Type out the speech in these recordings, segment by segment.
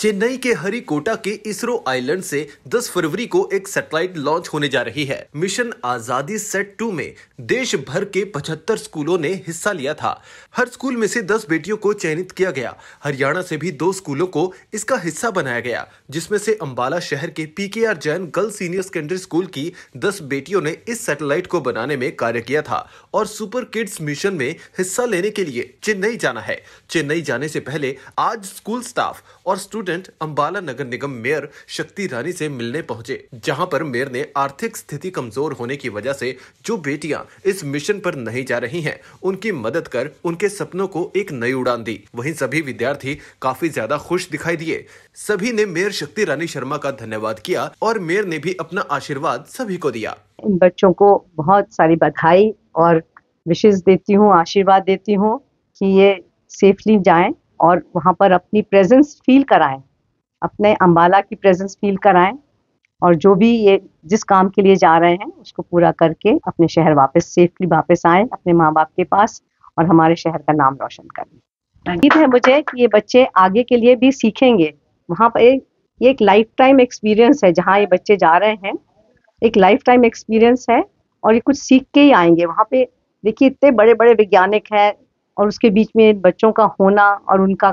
चेन्नई के हरिकोटा के इसरो आइलैंड से 10 फरवरी को एक सैटेलाइट लॉन्च होने जा रही है। मिशन आजादी सेट 2 में देश भर के 75 स्कूलों ने हिस्सा लिया था। हर स्कूल में से 10 बेटियों को चयनित किया गया। हरियाणा से भी 2 स्कूलों को इसका हिस्सा बनाया गया, जिसमें से अंबाला शहर के PKR Jain girls senior secondary school की 10 बेटियों ने इस सैटेलाइट को बनाने में कार्य किया था और सुपर किड्स मिशन में हिस्सा लेने के लिए चेन्नई जाना है। चेन्नई जाने से पहले आज स्कूल स्टाफ और स्टूडेंट अंबाला नगर निगम मेयर शक्ति रानी से मिलने पहुंचे, जहां पर मेयर ने आर्थिक स्थिति कमजोर होने की वजह से जो बेटियां इस मिशन पर नहीं जा रही हैं, उनकी मदद कर उनके सपनों को एक नई उड़ान दी। वहीं सभी विद्यार्थी काफी ज्यादा खुश दिखाई दिए। सभी ने मेयर शक्ति रानी शर्मा का धन्यवाद किया और मेयर ने भी अपना आशीर्वाद सभी को दिया। इन बच्चों को बहुत सारी बधाई और विशेष देती हूँ, आशीर्वाद देती हूँ कि ये सेफली जाएं और वहाँ पर अपनी प्रेजेंस फील कराएं, अपने अंबाला की प्रेजेंस फील कराएं और जो भी ये जिस काम के लिए जा रहे हैं उसको पूरा करके अपने शहर वापस सेफली वापस आएं अपने माँ बाप के पास और हमारे शहर का नाम रोशन करें। उम्मीद है मुझे कि ये बच्चे आगे के लिए भी सीखेंगे। वहाँ पर ये एक लाइफ टाइम एक्सपीरियंस है, जहाँ ये बच्चे जा रहे हैं एक लाइफ टाइम एक्सपीरियंस है और ये कुछ सीख के ही आएंगे। वहाँ पे देखिए इतने बड़े बड़े वैज्ञानिक हैं और उसके बीच में बच्चों का होना और उनका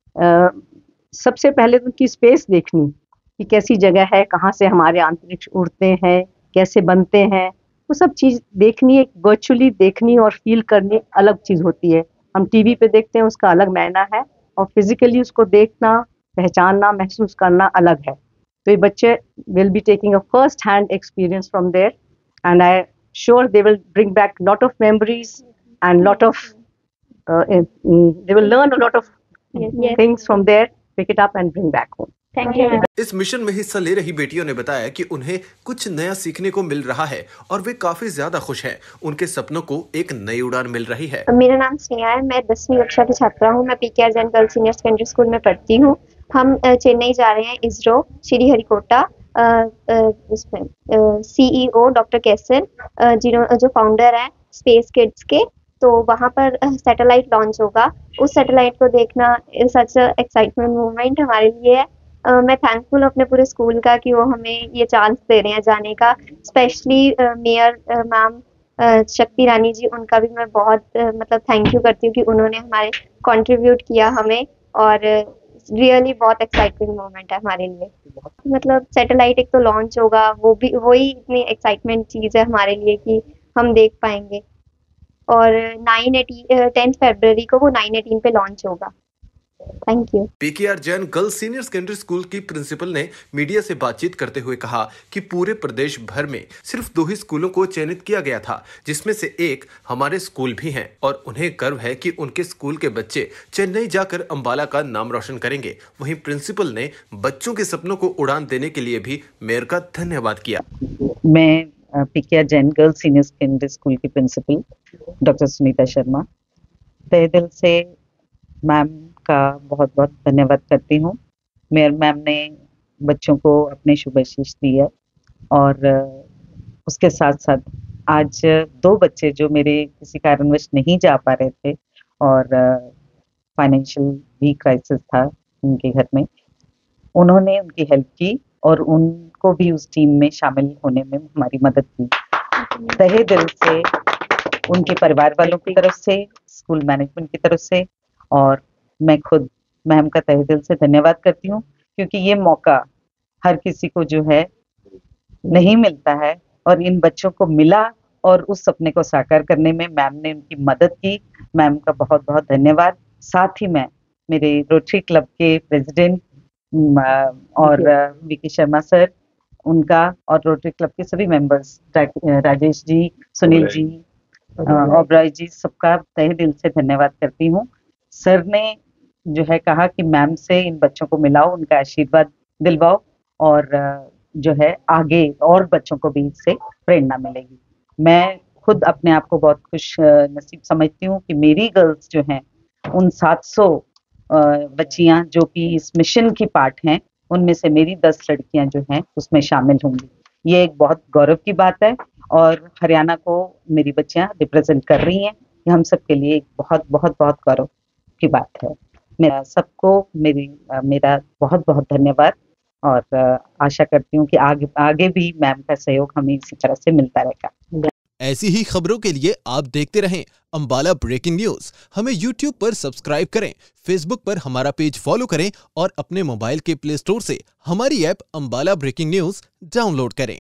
सबसे पहले तो उनकी स्पेस देखनी कि कैसी जगह है, कहाँ से हमारे अंतरिक्ष उड़ते हैं, कैसे बनते हैं, वो सब चीज़ देखनी, एक वर्चुअली देखनी और फील करनी अलग चीज़ होती है। हम टीवी पे देखते हैं उसका अलग मायना है और फिजिकली उसको देखना, पहचानना, महसूस करना अलग है। तो ये बच्चे will be taking a first hand experience from there and I sure they will bring back lot of memories and lot of they will learn a lot of things from there, pick it up and bring back home. Thank you. इस mission में हिस्सा ले रही बेटियों ने बताया कि उन्हें कुछ नया सीखने को मिल रहा है और वे काफी ज्यादा खुश हैं। उनके सपनों को एक नई उड़ान मिल रही है। मेरा नाम स्नेहा है, मैं 10वीं कक्षा की छात्रा हूँ। मैं PKR Jain girls senior secondary school में पढ़ती हूँ। हम चेन्नई जा रहे हैं इसरो श्री हरिकोटा। इसमें CEO डॉक्टर केसर जो फाउंडर है स्पेस किड्स के, तो वहाँ पर सैटेलाइट लॉन्च होगा। उस सैटेलाइट को देखना सच एक्साइटमेंट मोमेंट हमारे लिए है। मैं थैंकफुल अपने पूरे स्कूल का कि वो हमें ये चांस दे रहे हैं जाने का। स्पेशली मेयर मैम शक्ति रानी जी, उनका भी मैं बहुत मतलब थैंक यू करती हूँ कि उन्होंने हमारे कंट्रीब्यूट किया हमें और रियली बहुत एक्साइटमेंट मोमेंट है हमारे लिए। मतलब सैटेलाइट एक तो लॉन्च होगा, वही इतनी एक्साइटमेंट चीज़ है हमारे लिए कि हम देख पाएंगे और 10 फरवरी को वो 9/18 पे लॉन्च होगा। Thank you. PKR Jain girls senior secondary school की प्रिंसिपल ने मीडिया से बातचीत करते हुए कहा कि पूरे प्रदेश भर में सिर्फ 2 ही स्कूलों को चयनित किया गया था, जिसमें से एक हमारे स्कूल भी हैं और उन्हें गर्व है कि उनके स्कूल के बच्चे चेन्नई जाकर अंबाला का नाम रोशन करेंगे। वहीं प्रिंसिपल ने बच्चों के सपनों को उड़ान देने के लिए भी मेयर का धन्यवाद किया। मैं PKR Jain girls senior secondary school की प्रिंसिपल डॉक्टर सुनीता शर्मा तहे दिल से मैम का बहुत बहुत धन्यवाद करती हूँ। मेयर मैम ने बच्चों को अपने शुभ आशीष दी है और उसके साथ साथ आज 2 बच्चे जो मेरे किसी कारणवश नहीं जा पा रहे थे और फाइनेंशियल भी क्राइसिस था उनके घर में, उन्होंने उनकी हेल्प की और उनको भी उस टीम में शामिल होने में हमारी मदद की। तहे दिल से उनके परिवार वालों की तरफ से, स्कूल मैनेजमेंट की तरफ से और मैं खुद मैम का तहे दिल से धन्यवाद करती हूँ, क्योंकि ये मौका हर किसी को जो है नहीं मिलता है और इन बच्चों को मिला और उस सपने को साकार करने में मैम ने उनकी मदद की। मैम का बहुत बहुत धन्यवाद। साथ ही मैं मेरे रोटरी क्लब के प्रेसिडेंट और वीके शर्मा सर, उनका और रोटरी क्लब के सभी मेंबर्स राजेश जी, सुनील जी, ओबराय जी, सबका तहे दिल से धन्यवाद करती हूँ। सर ने जो है कहा कि मैम से इन बच्चों को मिलाओ, उनका आशीर्वाद दिलवाओ और जो है आगे और बच्चों को भी इससे प्रेरणा मिलेगी। मैं खुद अपने आप को बहुत खुश नसीब समझती हूँ कि मेरी गर्ल्स जो हैं उन 700 बच्चियां जो कि इस मिशन की पार्ट हैं, उनमें से मेरी 10 लड़कियां जो हैं उसमें शामिल होंगी। ये एक बहुत गौरव की बात है और हरियाणा को मेरी बच्चियां रिप्रेजेंट कर रही हैं। ये हम सब के लिए एक बहुत बहुत बहुत गौरव की बात है। मेरा सबको मेरा बहुत बहुत धन्यवाद और आशा करती हूँ कि आगे भी मैम का सहयोग हमें इसी तरह से मिलता रहेगा। ऐसी ही खबरों के लिए आप देखते रहें अंबाला ब्रेकिंग न्यूज। हमें YouTube पर सब्सक्राइब करें, Facebook पर हमारा पेज फॉलो करें और अपने मोबाइल के प्ले स्टोर से हमारी app Ambala Breaking News download करें।